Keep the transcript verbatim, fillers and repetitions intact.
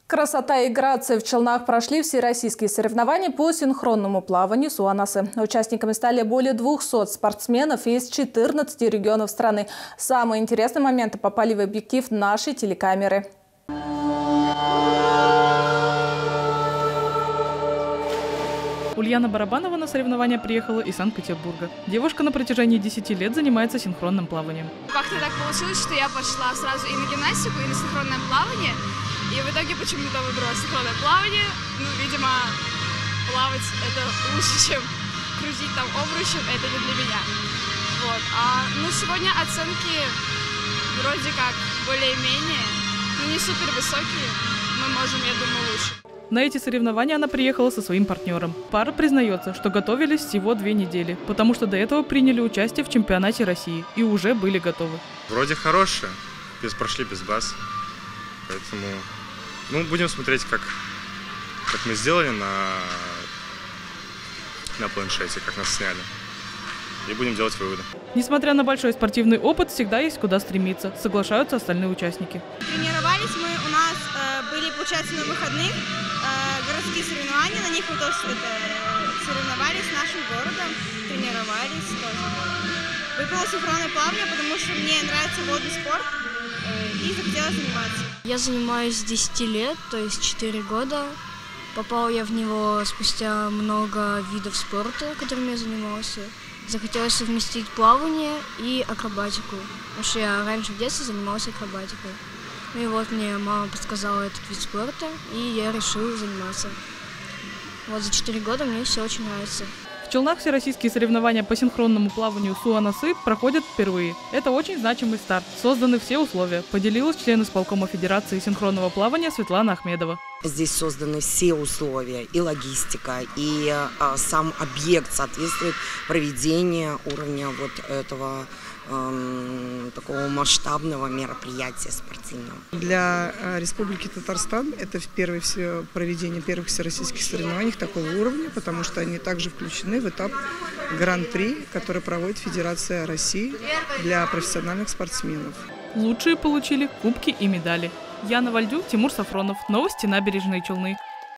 Красота и грация в Челнах прошли всероссийские соревнования по синхронному плаванию Суанасы. Участниками стали более двухсот спортсменов из четырнадцати регионов страны. Самые интересные моменты попали в объектив нашей телекамеры. Ульяна Барабанова на соревнования приехала из Санкт-Петербурга. Девушка на протяжении десяти лет занимается синхронным плаванием. Как-то так получилось, что я пошла сразу и на гимнастику, и на синхронное плавание. И в итоге почему-то выбрала синхронное плавание. Ну, видимо, плавать это лучше, чем крутить там обручем, это не для меня. Вот. А, ну, сегодня оценки вроде как более-менее, ну, не супер высокие. Мы можем, я думаю, лучше. На эти соревнования она приехала со своим партнером. Пара признается, что готовились всего две недели, потому что до этого приняли участие в чемпионате России и уже были готовы. Вроде хорошие, без прошли без баз, поэтому ну, будем смотреть, как, как мы сделали на, на планшете, как нас сняли, и будем делать выводы. Несмотря на большой спортивный опыт, всегда есть куда стремиться, соглашаются остальные участники. Тренировались мы, у нас э, были, получается, на выходных э, городские соревнования, на них мы тоже это, соревновались с нашим городом, тренировались тоже. Выбрала синхронное плавание, потому что мне нравится водный спорт э, и захотела заниматься. Я занимаюсь с десяти лет, то есть четыре года. Попала я в него спустя много видов спорта, которыми я занимался. Захотелось совместить плавание и акробатику, потому что я раньше в детстве занималась акробатикой. Ну и вот мне мама подсказала этот вид спорта, и я решила заниматься. Вот за четыре года мне все очень нравится. В Челнах всероссийские соревнования по синхронному плаванию Суанасы проходят впервые. Это очень значимый старт. Созданы все условия, поделилась член исполкома Федерации синхронного плавания Светлана Ахмедова. Здесь созданы все условия, и логистика, и а, сам объект соответствует проведению уровня вот этого эм, такого масштабного мероприятия спортивного. Для Республики Татарстан это первое все проведение первых всероссийских соревнований такого уровня, потому что они также включены в этап Гран-при, который проводит Федерация России для профессиональных спортсменов. Лучшие получили кубки и медали. Яна Вальдю, Тимур Сафронов. Новости набережной Челны.